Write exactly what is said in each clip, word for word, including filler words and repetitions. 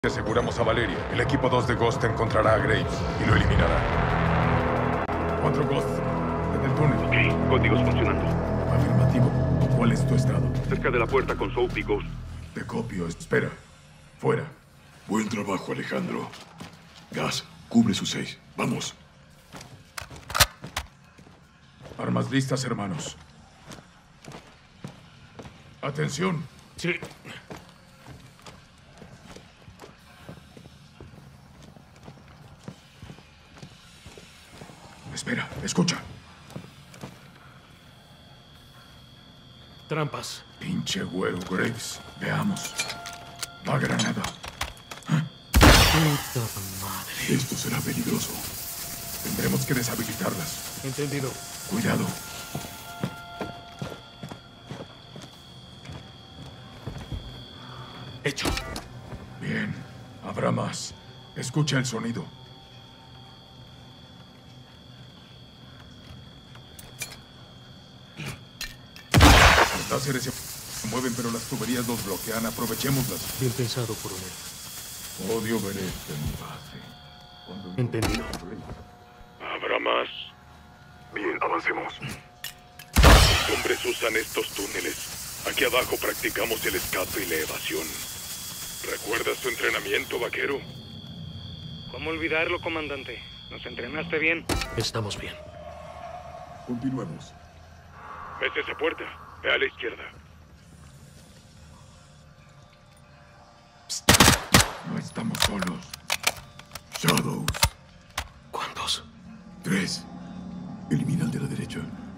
Aseguramos a Valeria. El equipo dos de Ghost encontrará a Graves y lo eliminará. Cuatro Ghost. En el túnel. Ok, códigos funcionando. Afirmativo. ¿Cuál es tu estado? Cerca de la puerta con Soap y Ghost. Te copio. Espera. Fuera. Buen trabajo, Alejandro. Gas, cubre sus seis. Vamos. Armas listas, hermanos. Atención. Sí. Espera, escucha. Trampas. Pinche güero, Graves. Veamos. Va granada. Puta madre. Esto será peligroso. Tendremos que deshabilitarlas. Entendido. Cuidado. Hecho. Bien. Habrá más. Escucha el sonido. Los láseres se mueven, pero las tuberías los bloquean. Aprovechémoslas. Bien pensado, coronel. Odio ver esto en mi base. Cuando- Entendido. ¿Habrá más? Bien, avancemos. Los hombres usan estos túneles. Aquí abajo practicamos el escape y la evasión. ¿Recuerdas tu entrenamiento, vaquero? ¿Cómo olvidarlo, comandante? ¿Nos entrenaste bien? Estamos bien. Continuemos. ¿Ves esa puerta? Ve a la izquierda. No estamos solos. Shadows. ¿Cuántos? Tres. Elimina al de la derecha.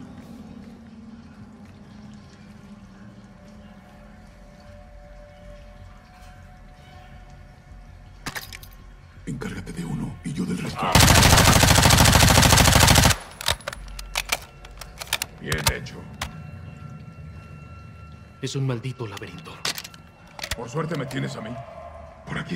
Encárgate de uno y yo del resto. Bien hecho. Es un maldito laberinto. Por suerte me tienes a mí. Por aquí.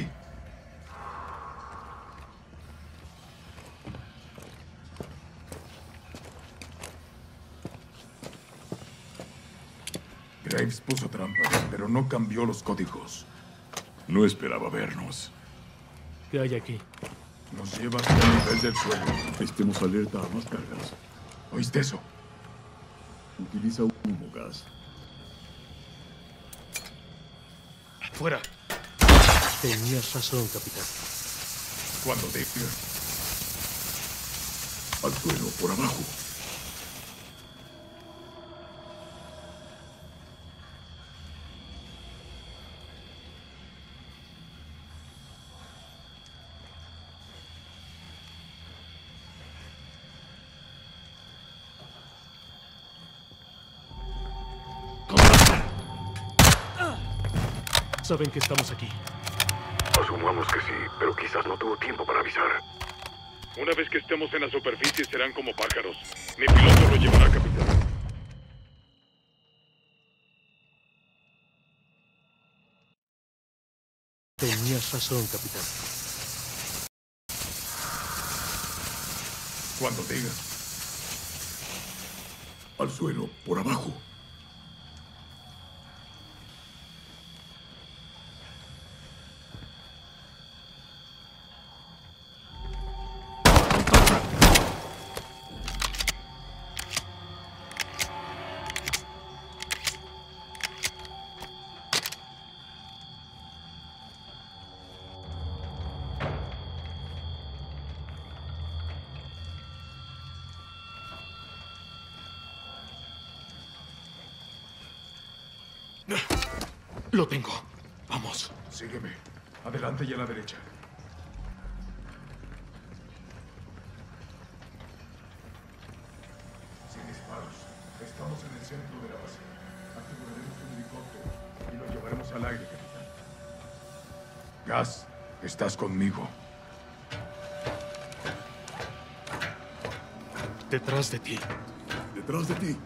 Graves puso trampas, pero no cambió los códigos. No esperaba vernos. ¿Qué hay aquí? Nos lleva hasta el nivel del suelo. Estemos alerta a más cargas. ¿Oíste eso? Utiliza un humo gas. ¡Fuera! Tenías razón, capitán. Cuando diga. Al suelo, por abajo. Saben que estamos aquí. Asumamos que sí, pero quizás no tuvo tiempo para avisar. Una vez que estemos en la superficie serán como pájaros. Mi piloto lo llevará, capitán. Tenías razón, capitán. Cuando diga. Al suelo, por abajo. Lo tengo. Vamos. Sígueme. Adelante y a la derecha. Sin disparos. Estamos en el centro de la base. Aseguraremos un helicóptero y lo llevaremos al aire, capitán. Gas, estás conmigo. Detrás de ti. Detrás de ti.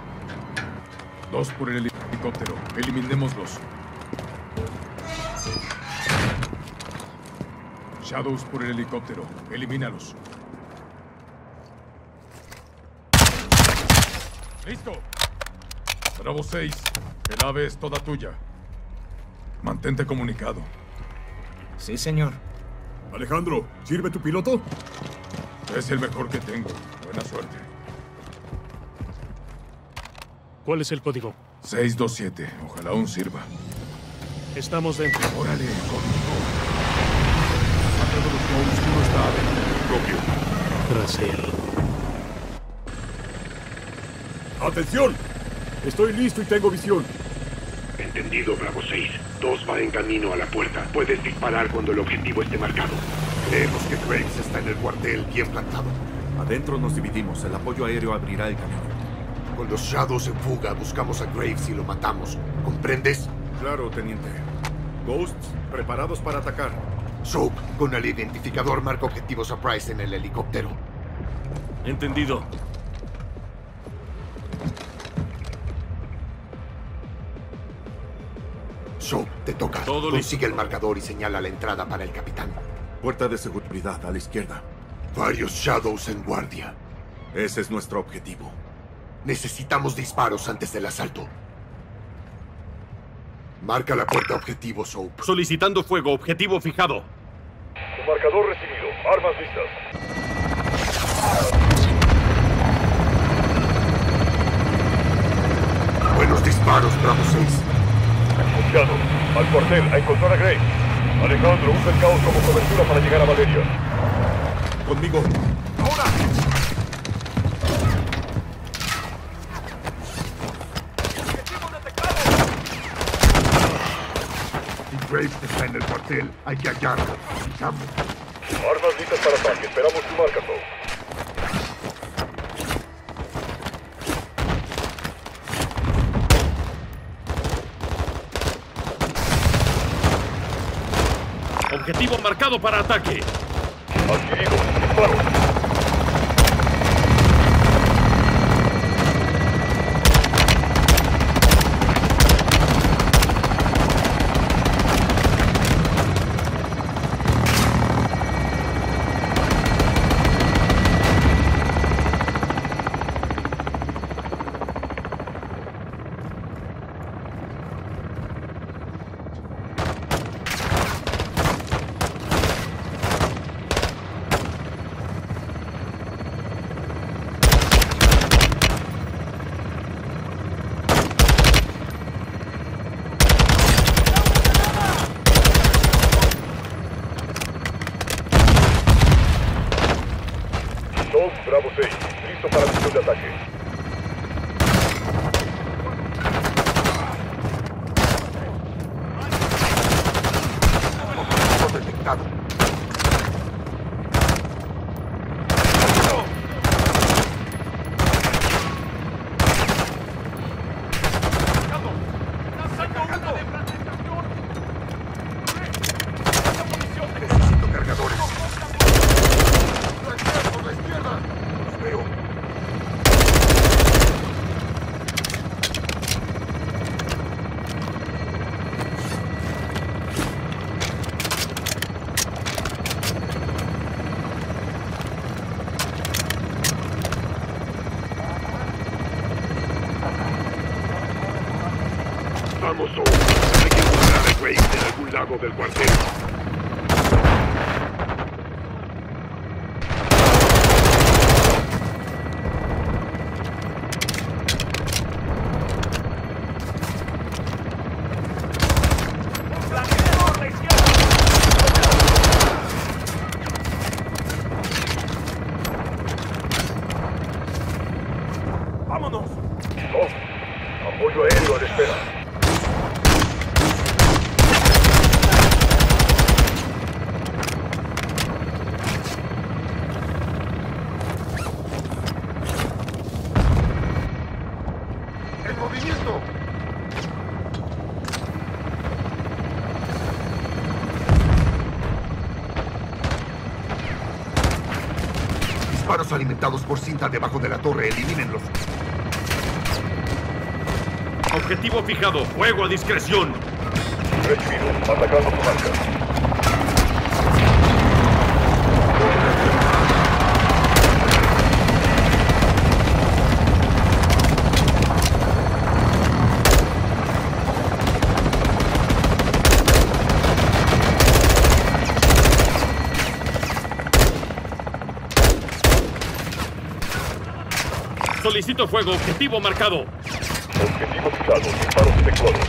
Dos por el helicóptero. Eliminémoslos. Shadows por el helicóptero. Elimínalos. ¡Listo! Bravo seis. El ave es toda tuya. Mantente comunicado. Sí, señor. Alejandro, ¿sirve tu piloto? Es el mejor que tengo. Buena suerte. ¿Cuál es el código? seis dos siete. Ojalá aún sirva. Estamos dentro. Órale, conmigo. A todos los modos, uno está adentro. Propio. Tras él. ¡Atención! Estoy listo y tengo visión. Entendido, Bravo seis. Dos va en camino a la puerta. Puedes disparar cuando el objetivo esté marcado. Creemos que Graves está en el cuartel bien plantado. Adentro nos dividimos. El apoyo aéreo abrirá el camino. Con los Shadows en fuga, buscamos a Graves y lo matamos. ¿Comprendes? Claro, teniente. Ghosts, preparados para atacar. Soap, con el identificador marca objetivos a Price en el helicóptero. Entendido. Soap, te toca. Todo Consigue el marcador y señala la entrada para el capitán. Puerta de seguridad a la izquierda. Varios Shadows en guardia. Ese es nuestro objetivo. Necesitamos disparos antes del asalto. Marca la puerta objetivo, Soap. Solicitando fuego, objetivo fijado. Tu marcador recibido. Armas listas. Buenos disparos, Bravo seis. Confiado. Al cuartel, a encontrar a Graves. Alejandro, usa el caos como cobertura para llegar a Valeria. Conmigo. ¡Ahora! Si Graves está en el cuartel, hay que hallarlo. Fijamos. Armas listas para ataque. Esperamos tu marca, Soap. Objetivo marcado para ataque. Adquirido. Disparo. Bravo seis, listo para misión de ataque. Objetivo detectado. Necesito cargadores. Por la izquierda. Los veo. Vamos, Soap. Hay que encontrar a Graves en algún lado del cuartel. ¡Vámonos! Soap, apoyo aéreo a la espera. ¡El movimiento! Disparos alimentados por cinta debajo de la torre. Elimínenlos. Objetivo fijado, fuego a discreción. Recibido. Atacando tu marca. Solicito fuego. Objetivo marcado. Objetivo fijado. Disparos efectuados.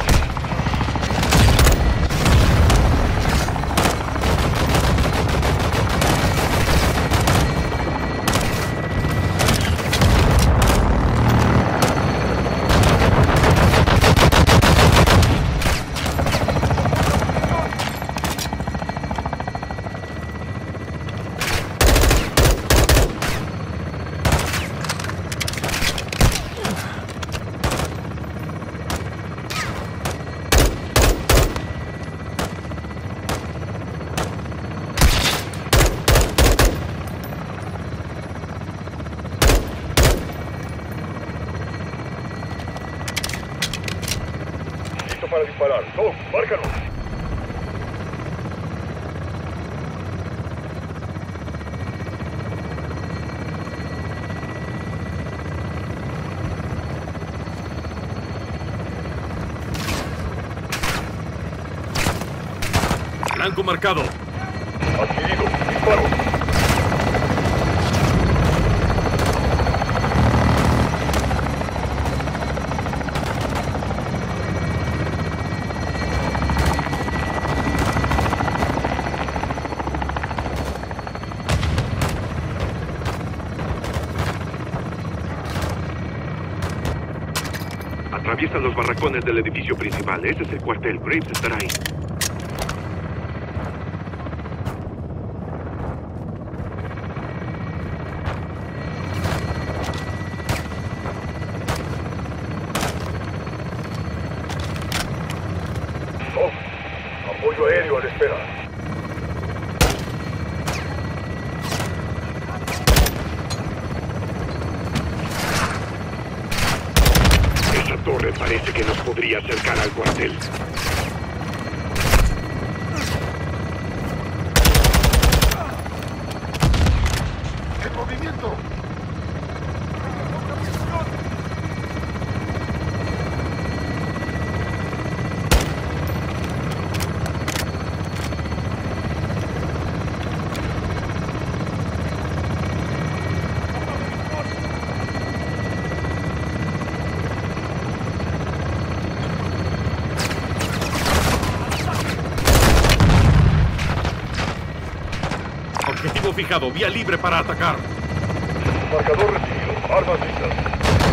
Para disparar. ¡Dos! ¡Márcalo! Blanco marcado. Adquirido. Disparo. Atraviesan los barracones del edificio principal. Ese es el cuartel. Graves estará ahí. Oh, apoyo aéreo a la espera. Torre parece que nos podría acercar al cuartel. ¡En movimiento! Objetivo fijado. Vía libre para atacar. Marcador recibido. Armas listas.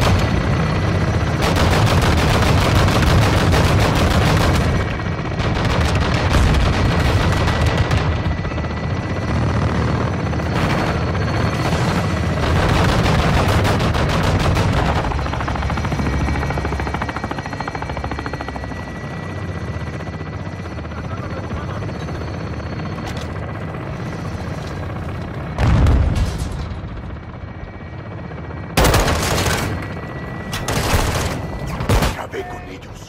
Con ellos.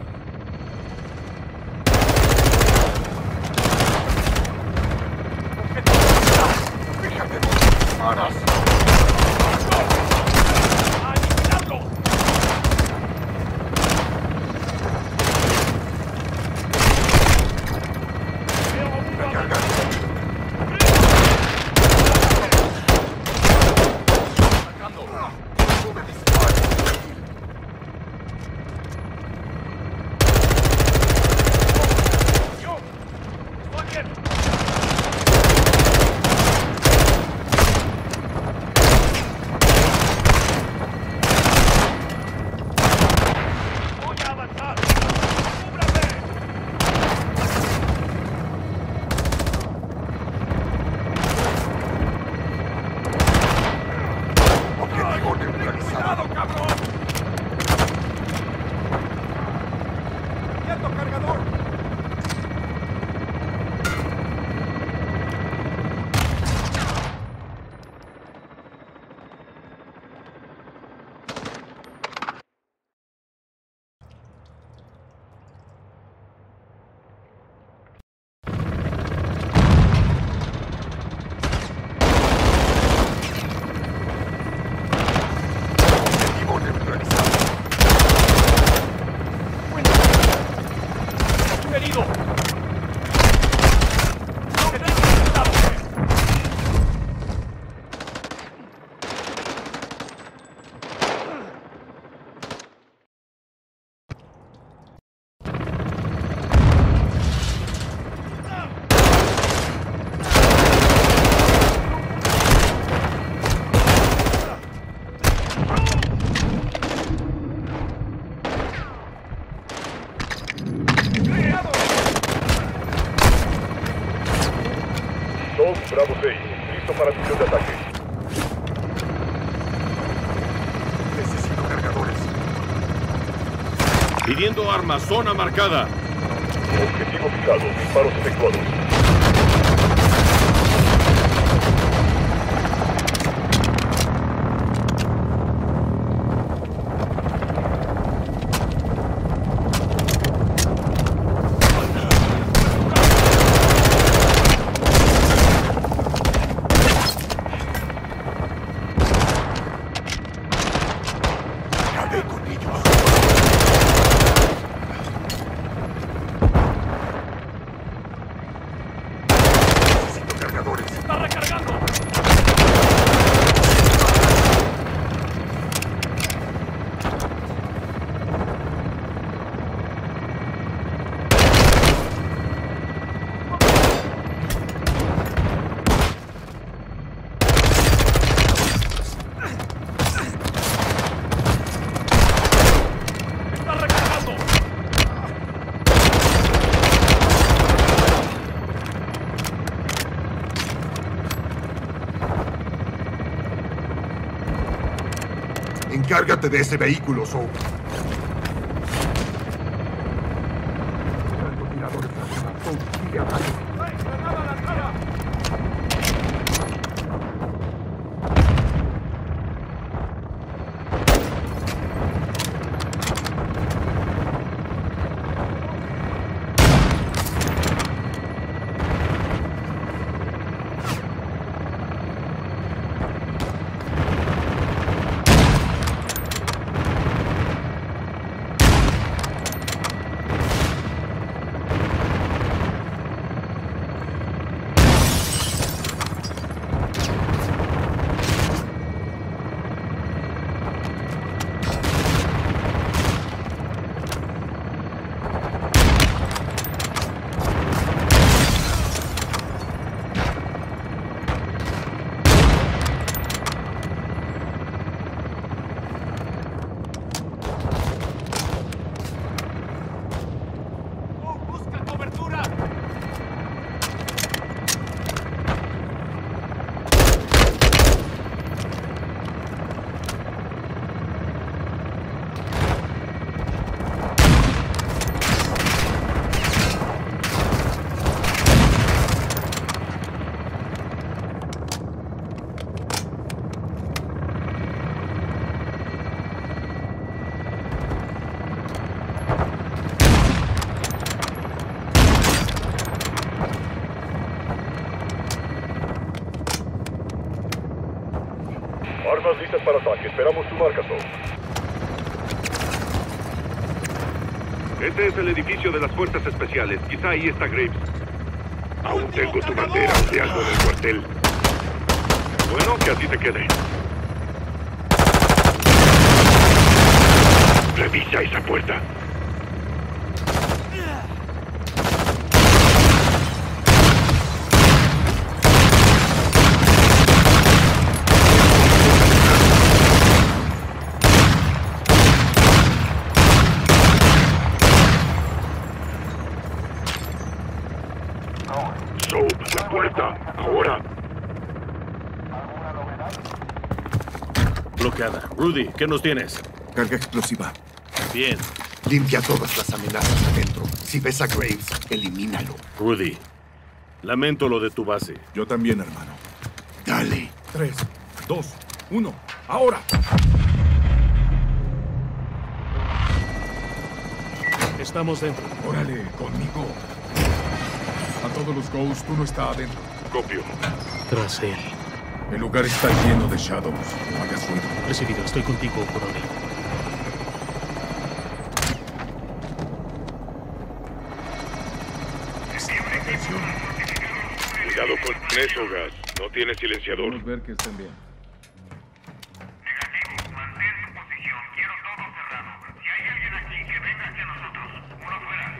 Fíjate, maras. Bravo seis, listo para misión de ataque. Necesito cargadores. Pidiendo armas, zona marcada. Objetivo fijado, disparos efectuados. Acabé con ellos. Necesito cargadores. ¡Está recargando! ¡Está recargando! Encárgate de ese vehículo, Soap. Francotiradores arriba. Soap, sigue abajo. ¡Busca cobertura! Armas listas para ataque. Esperamos tu marca, Soap. Este es el edificio de las fuerzas especiales. Quizá ahí está Graves. Aún tengo tu bandera ondeando en el cuartel. Bueno, que así te quede. Revisa esa puerta. Soap, la puerta. Ahora. Bloqueada. Rudy, ¿qué nos tienes? Carga explosiva. Bien. Limpia todas las amenazas adentro. Si ves a Graves, elimínalo. Rudy, lamento lo de tu base. Yo también, hermano. Dale. Tres, dos, uno. ¡Ahora! Estamos dentro. Órale, conmigo. A todos los Ghosts, uno está adentro. Copio. Tras él. El lugar está lleno de Shadows. No hagas ruido. Recibido. Estoy contigo, coronel. Cuidado con eso, Gas. No tiene silenciador. Podemos ver que estén bien. Negativo. Mantén tu posición. Quiero todo cerrado. Si hay alguien aquí, que venga hacia nosotros. Uno fuera.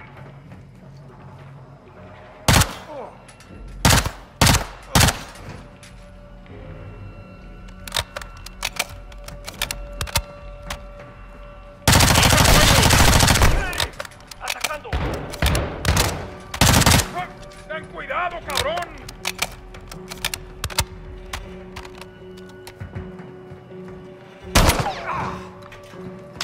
¡Atacando! ¡Ten cuidado, cabrón!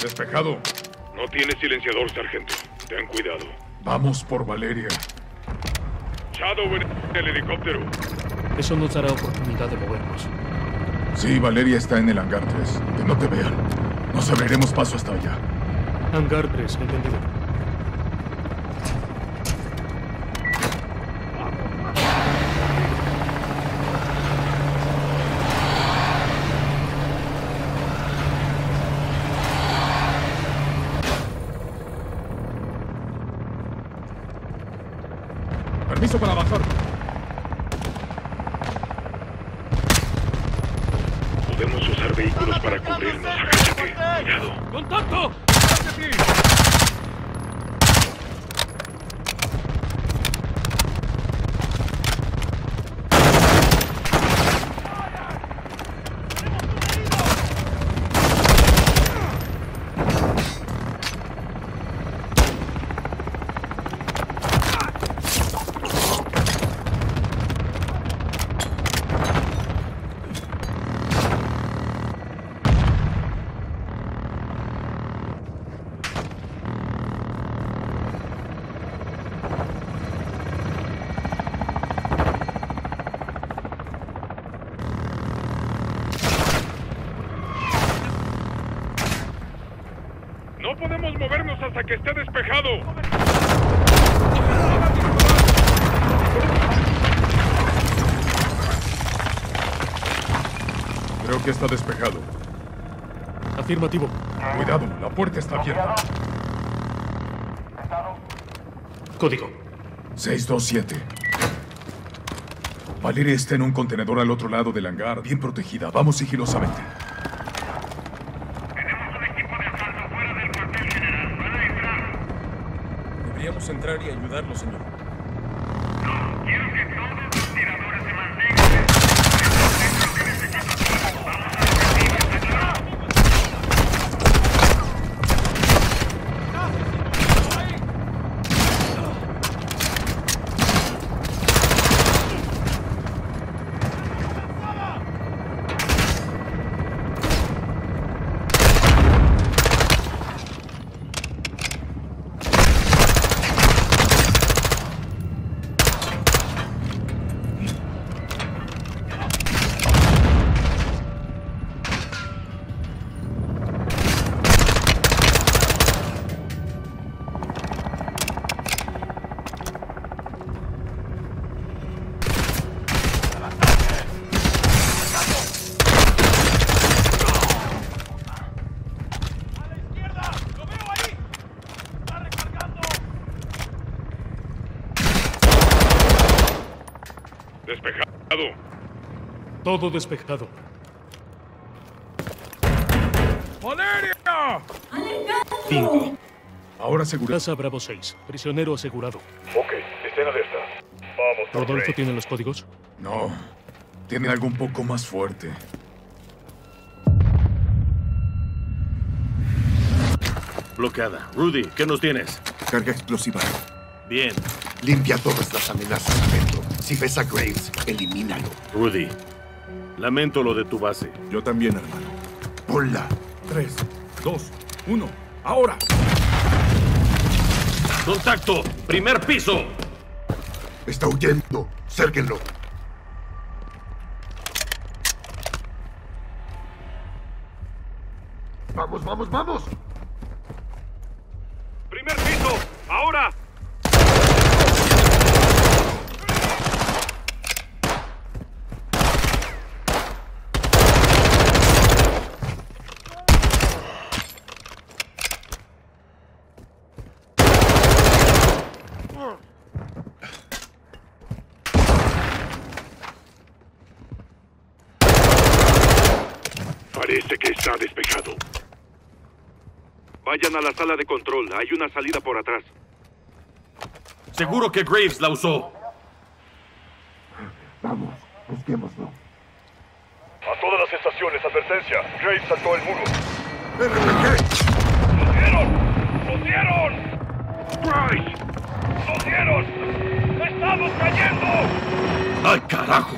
Despejado. No tiene silenciador, sargento. Ten cuidado. Vamos por Valeria. Shadow en el helicóptero. Eso nos dará oportunidad de movernos. Sí, Valeria está en el hangar tres. Que no te vean. Nos abriremos paso hasta allá. Hangar tres, entendido. Permiso para avanzar. Podemos usar vehículos para cubrirnos. Agáchate. Cuidado. ¡Contacto! No podemos movernos hasta que esté despejado. Creo que está despejado. Afirmativo. Cuidado, la puerta está abierta. Código. seis dos siete. Valeria está en un contenedor al otro lado del hangar, bien protegida. Vamos sigilosamente. Tenemos un equipo de asalto fuera del cuartel general. Van a entrar. Deberíamos entrar y ayudarlo, señor. No, quiero que todos los tiradores se mantengan dentro de lo que necesitamos. Vamos a objetivo, ¿está claro? Despejado. Todo despejado. ¡Valeria! Cinco. Ahora segura. Casa Bravo seis. Prisionero asegurado. Ok, estén alerta. Vamos, ¿Rodolfo tiene los códigos? No. Tiene algo un poco más fuerte. Bloqueada. Rudy, ¿qué nos tienes? Carga explosiva. Bien. Limpia todas las amenazas adentro. Si ves a Graves, elimínalo. Rudy, lamento lo de tu base. Yo también, hermano. Ponla. Tres, dos, uno. ¡Ahora! ¡Contacto! ¡Primer piso! Está huyendo. Cérquenlo. Vamos, vamos, vamos. ¡Primer piso! ¡Ahora! Parece que está despejado. Vayan a la sala de control. Hay una salida por atrás. Seguro que Graves la usó. Vamos, busquémoslo. A todas las estaciones, advertencia. Graves saltó el muro. R P G. ¡Los dieron! ¡Los dieron! ¡Graves! ¡Los dieron! ¡Estamos cayendo! ¡Ay, carajo!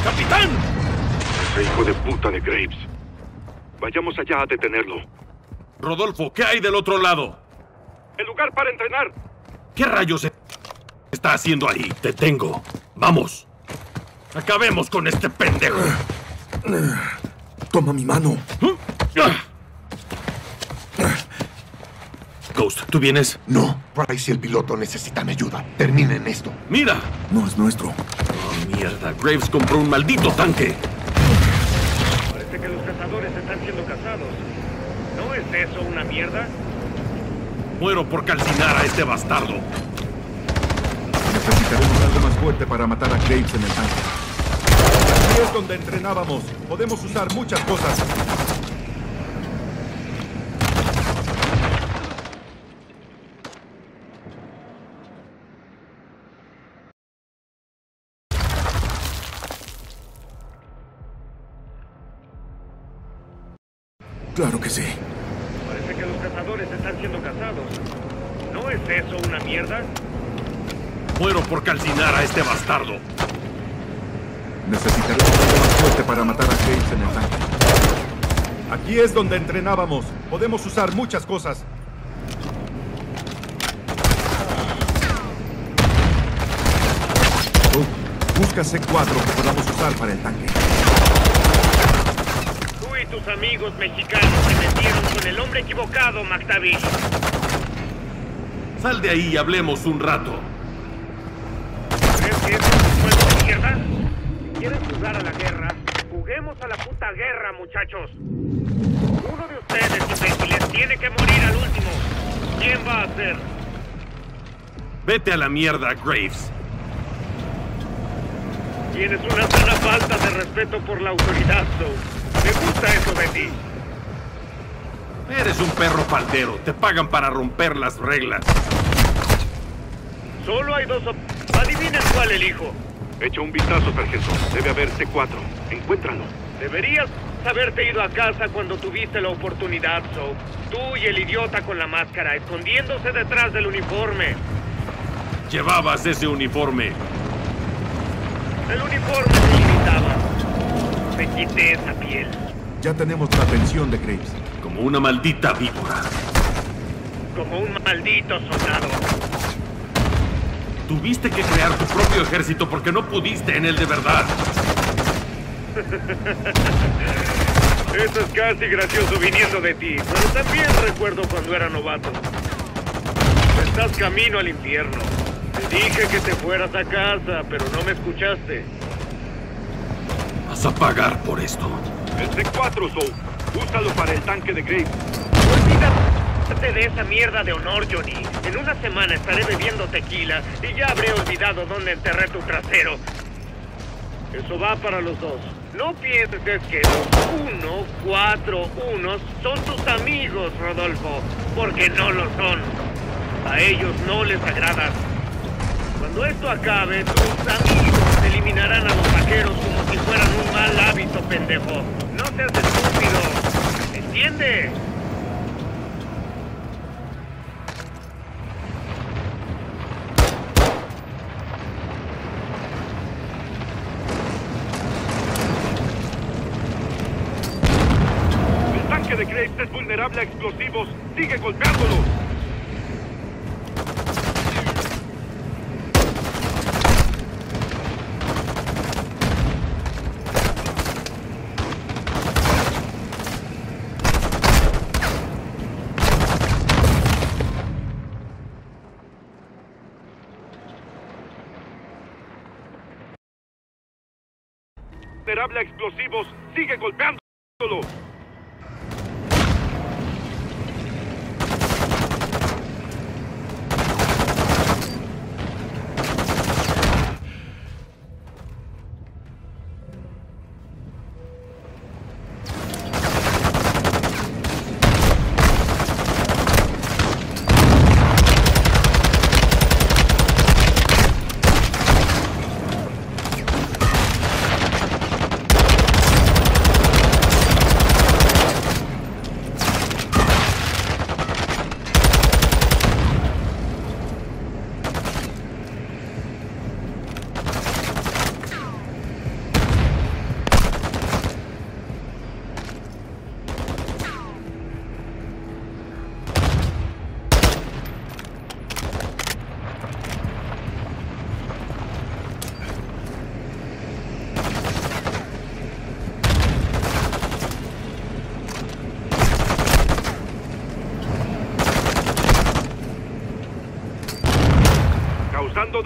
¡Capitán! Ese hijo de puta de Graves. Vayamos allá a detenerlo. Rodolfo, ¿qué hay del otro lado? El lugar para entrenar. ¿Qué rayos está haciendo ahí? Te tengo. Vamos. Acabemos con este pendejo. Toma mi mano. Ghost, ¿tú vienes? No. Price y el piloto necesitan ayuda. Terminen esto. ¡Mira! No es nuestro. Oh, mierda. Graves compró un maldito tanque. Parece que los cazadores están siendo cazados. ¿No es eso una mierda? Muero por calcinar a este bastardo. Necesitaremos algo más fuerte para matar a Graves en el tanque. Aquí es donde entrenábamos. Podemos usar muchas cosas. Claro que sí. Parece que los cazadores están siendo cazados. ¿No es eso una mierda? Muero por calcinar a este bastardo. Necesitaremos algo más fuerte para matar a Graves en el tanque. Aquí es donde entrenábamos. Podemos usar muchas cosas. Oh, busca C cuatro que podamos usar para el tanque. Tú y tus amigos mexicanos se metieron con el hombre equivocado, McTavish. Sal de ahí y hablemos un rato. ¿Crees que eso es un juego de mierda? Si quieren jugar a la guerra, juguemos a la puta guerra, muchachos. Uno de ustedes, imbéciles, tiene que morir al último. ¿Quién va a ser? Vete a la mierda, Graves. Tienes una sana falta de respeto por la autoridad, Zoe. Me gusta eso de ti. Eres un perro faldero. Te pagan para romper las reglas. Solo hay dos opciones. Adivinen cuál elijo. Echa un vistazo, sargento. Debe haber C cuatro. Encuéntralo. Deberías haberte ido a casa cuando tuviste la oportunidad, Zoe. Tú y el idiota con la máscara, escondiéndose detrás del uniforme. Llevabas ese uniforme. El uniforme me limitaba. Me quité esa piel. Ya tenemos la atención de Graves. Como una maldita víbora. Como un maldito soldado. Tuviste que crear tu propio ejército porque no pudiste en él de verdad. Eso es casi gracioso viniendo de ti, pero también recuerdo cuando era novato. Estás camino al infierno. Te dije que te fueras a casa, pero no me escuchaste. Vas a pagar por esto. El C cuatro, Zoe. Úsalo para el tanque de Graves. Olvídate de esa mierda de honor, Johnny. En una semana estaré bebiendo tequila y ya habré olvidado dónde enterré tu trasero. Eso va para los dos. No pienses que los uno, cuatro, unos son tus amigos, Rodolfo, porque no lo son. A ellos no les agradas. Cuando esto acabe, tus amigos eliminarán a los vaqueros como si fueran un mal hábito, pendejo. No seas estúpido. ¿Entiendes? El tanque de Graves es vulnerable a explosivos. Sigue golpeándolo. Vulnerable a explosivos. Sigue golpeándolo.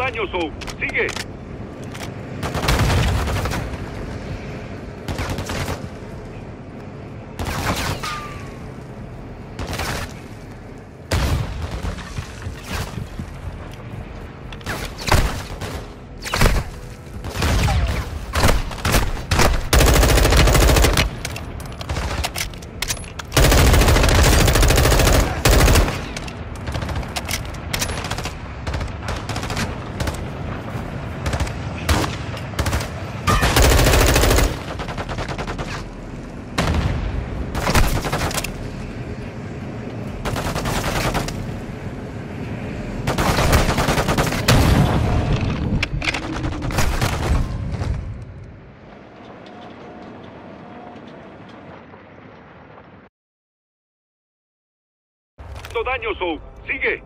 daño, Soap. Sigue. Daño, Soap. Sigue.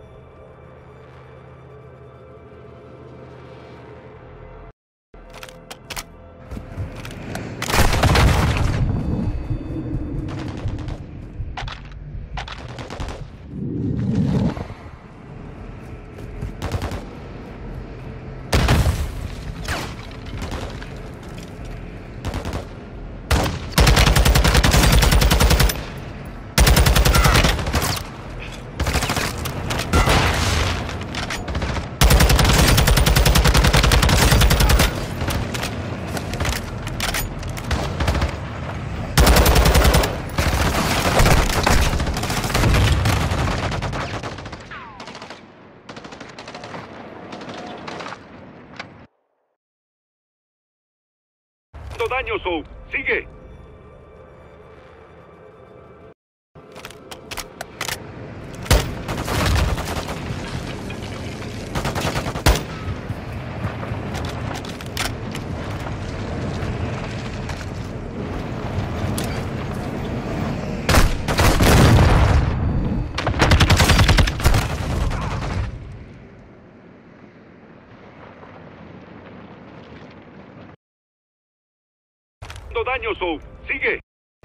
Daño, Soap. Sigue. Daño, Soap. Sigue.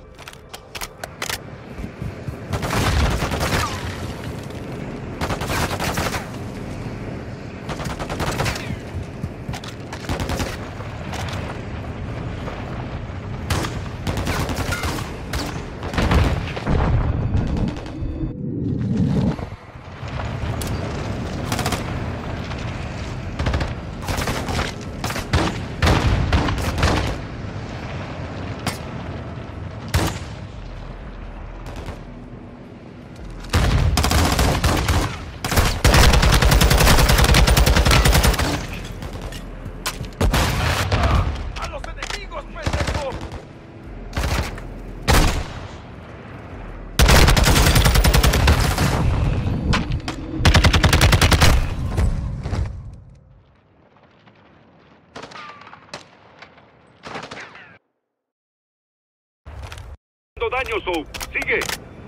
Daño, Soap. Sigue.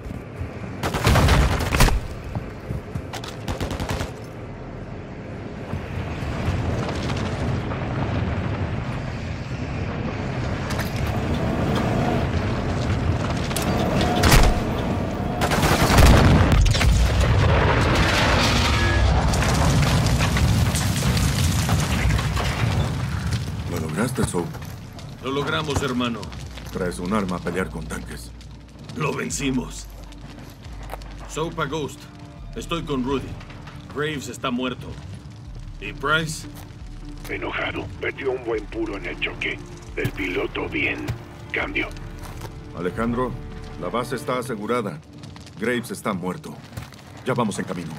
¿Lo lograste, Soap? Lo logramos, hermano. Traes un arma a pelear con tanques. Lo vencimos. Soap a Ghost. Estoy con Rudy. Graves está muerto. ¿Y Price? Enojado. Metió un buen puro en el choque. El piloto bien. Cambio. Alejandro, la base está asegurada. Graves está muerto. Ya vamos en camino.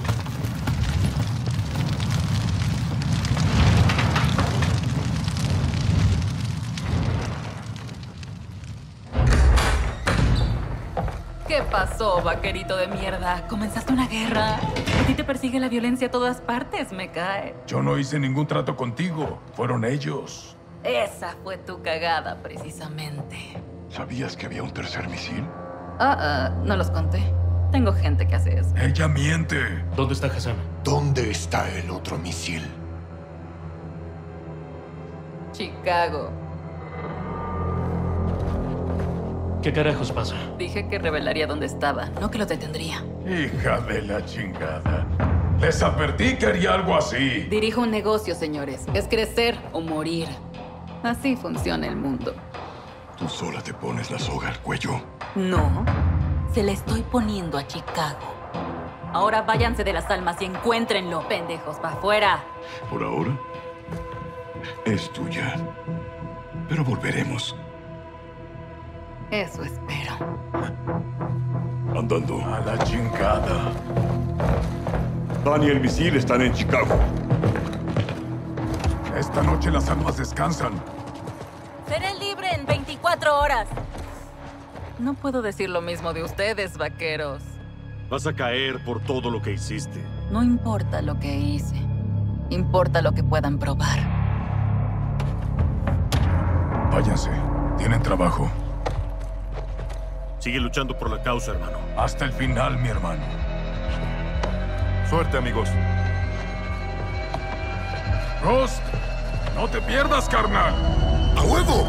¿Qué pasó, vaquerito de mierda? ¿Comenzaste una guerra? A ti te persigue la violencia a todas partes, me cae. Yo no hice ningún trato contigo. Fueron ellos. Esa fue tu cagada, precisamente. ¿Sabías que había un tercer misil? Ah, ah, no los conté. Tengo gente que hace eso. Ella miente. ¿Dónde está Hassan? ¿Dónde está el otro misil? Chicago. ¿Qué carajos pasa? Dije que revelaría dónde estaba, no que lo detendría. Hija de la chingada. Les advertí que haría algo así. Dirijo un negocio, señores. Es crecer o morir. Así funciona el mundo. Tú sola te pones la soga al cuello. No. Se la estoy poniendo a Chicago. Ahora váyanse de las almas y encuéntrenlo, pendejos, para afuera. Por ahora, es tuya. Pero volveremos. Eso espero. Andando. A la chingada. Dan y el misil están en Chicago. Esta noche las almas descansan. Seré libre en veinticuatro horas. No puedo decir lo mismo de ustedes, vaqueros. Vas a caer por todo lo que hiciste. No importa lo que hice. Importa lo que puedan probar. Váyanse. Tienen trabajo. Sigue luchando por la causa, hermano. Hasta el final, mi hermano. Suerte, amigos. Ghost, no te pierdas, carnal. ¡A huevo!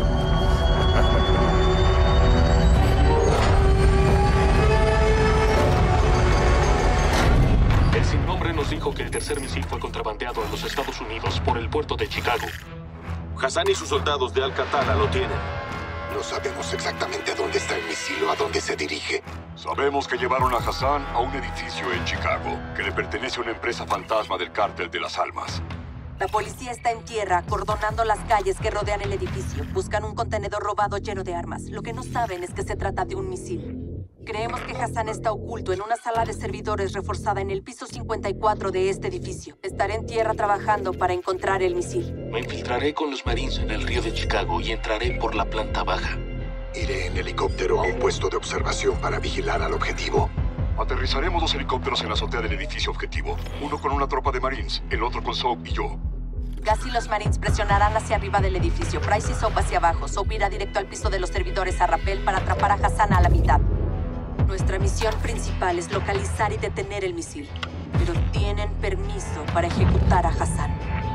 El sin nombre nos dijo que el tercer misil fue contrabandeado a los Estados Unidos por el puerto de Chicago. Hassan y sus soldados de Al-Qatala lo tienen. No sabemos exactamente dónde está el misil o a dónde se dirige. Sabemos que llevaron a Hassan a un edificio en Chicago que le pertenece a una empresa fantasma del Cártel de las Almas. La policía está en tierra, acordonando las calles que rodean el edificio. Buscan un contenedor robado lleno de armas. Lo que no saben es que se trata de un misil. Creemos que Hassan está oculto en una sala de servidores reforzada en el piso cincuenta y cuatro de este edificio. Estaré en tierra trabajando para encontrar el misil. Me infiltraré con los Marines en el río de Chicago y entraré por la planta baja. Iré en helicóptero a un puesto de observación para vigilar al objetivo. Aterrizaremos dos helicópteros en la azotea del edificio objetivo. Uno con una tropa de Marines, el otro con Soap y yo. Gas y los Marines presionarán hacia arriba del edificio. Price y Soap hacia abajo. Soap irá directo al piso de los servidores a rappel para atrapar a Hassan a la mitad. Nuestra misión principal es localizar y detener el misil. Pero tienen permiso para ejecutar a Hassan.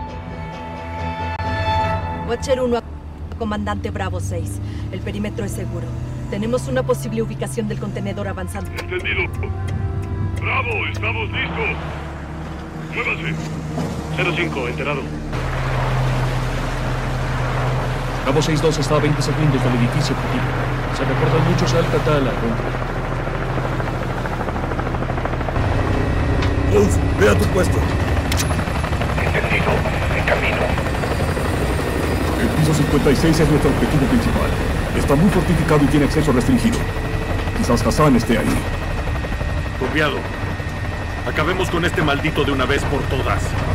Watcher uno a Comandante Bravo seis. El perímetro es seguro. Tenemos una posible ubicación del contenedor avanzando. Entendido. Bravo, estamos listos. Muévanse. cero cinco, enterado. Bravo seis dos está a veinte segundos del edificio objetivo. Se reportan muchos Al-Qatala dentro. Wolf, ve a tu puesto. Entendido. En camino. El piso cincuenta y seis es nuestro objetivo principal. Está muy fortificado y tiene acceso restringido. Quizás Hassan esté ahí. Copiado. Acabemos con este maldito de una vez por todas.